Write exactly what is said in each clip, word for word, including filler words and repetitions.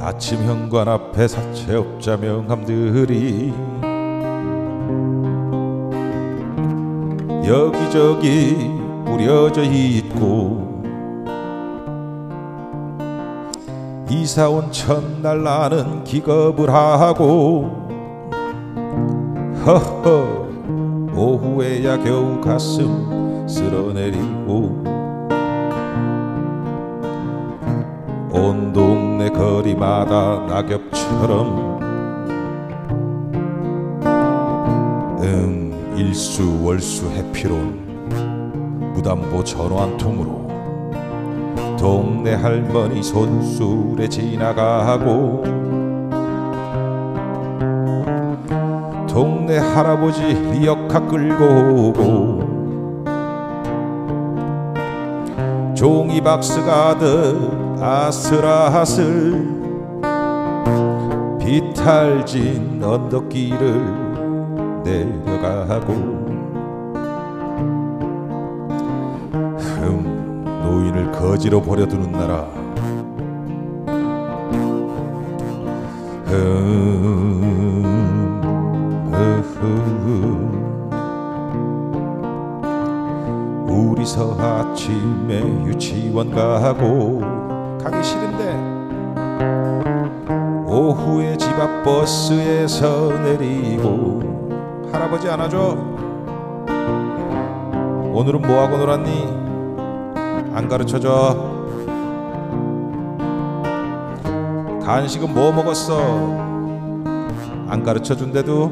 아침 현관 앞에 사채업자 명함들이 여기저기 뿌려져 있고, 이사온 첫날 나는 기겁을 하고 허허 오후에야 겨우 가슴 쓸어내리고, 온 동네 거리마다 낙엽처럼 응 일수 월수 해피론 무담보 전화 한 통으로 동네 할머니 손수레 지나가고, 동네 할아버지 리어카 끌고 오고, 종이박스 가득 아슬아슬 비탈진 언덕길을 내려가고, 흠 노인을 거지로 버려두는 나라, 흠 흐흐 우리서 아침에 유치원 가고, 가기 싫은데 오후에 집 앞 버스에서 내리고, 할아버지 안아줘. 오늘은 뭐하고 놀았니? 안 가르쳐줘. 간식은 뭐 먹었어? 안 가르쳐준대도.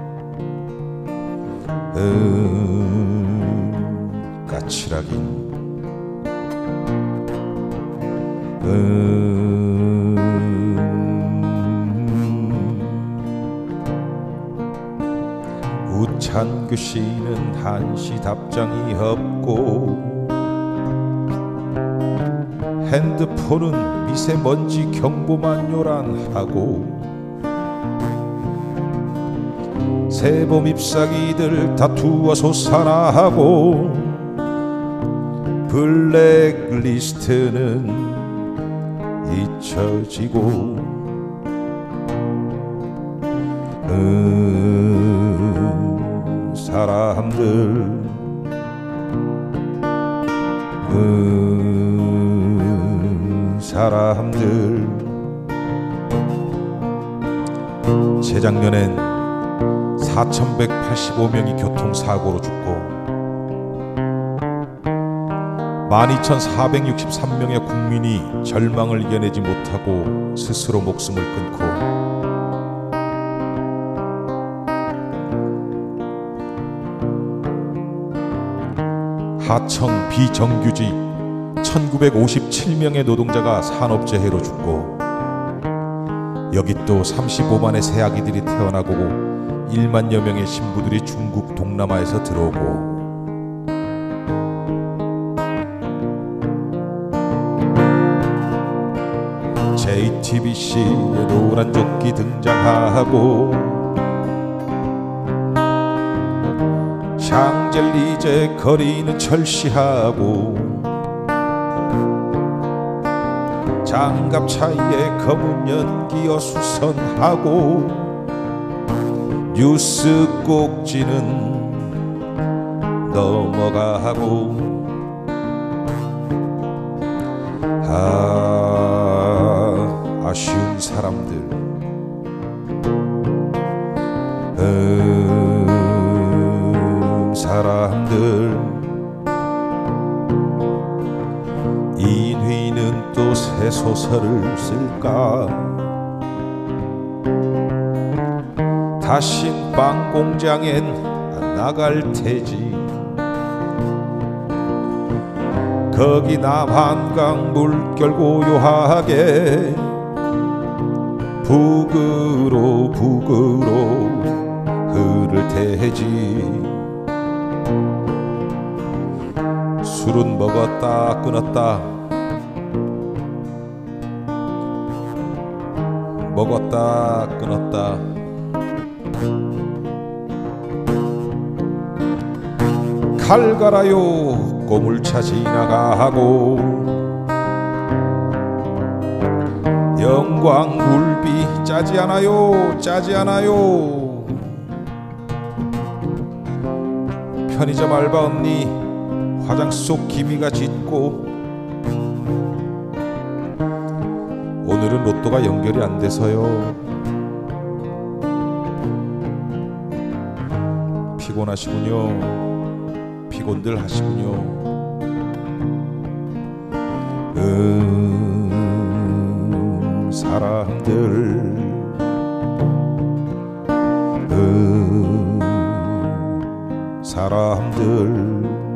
음 까칠하긴. 음 우찬규 씨는 한시 답장이 없고, 핸드폰은 미세먼지 경보만 요란하고, 새봄 잎사귀들 다투어 솟아나고, 블랙리스트는 잊혀지고, 음 사람들 음 사람들 재작년엔 사천백팔십오 명이 교통사고로 죽고, 만 이천사백육십삼 명의 국민이 절망을 이겨내지 못하고 스스로 목숨을 끊고, 하청 비정규직 천구백오십칠 명의 노동자가 산업재해로 죽고, 여기 또 삼십오만의 새아기들이 태어나고 일만여 명의 신부들이 중국 동남아에서 들어오고, 제이티비씨에 노란 조끼 등장하고, 샹젤리제 거리는 철시하고, 장갑 차이에 검은 연기 어수선하고, 뉴스 꼭지는 넘어가고, 아 아쉬운 사람들, 음 사람들. 인휘는 또 새 소설을 쓸까? 다신 빵 공장엔 안 나갈 테지. 거기 남한강 물결 고요하게 북으로 북으로 흐를 테지. 술은 먹었다 끊었다, 먹었다 끊었다. 칼 갈아요 고물차 지나가고, 영광 굴비 짜지 않아요 짜지 않아요. 편의점 알바 언니 화장 속 기미가 짙고 오늘은 로또가 연결이 안 돼서요. 피곤하시군요. 피곤들 하시군요. 음 사람들 음 사람들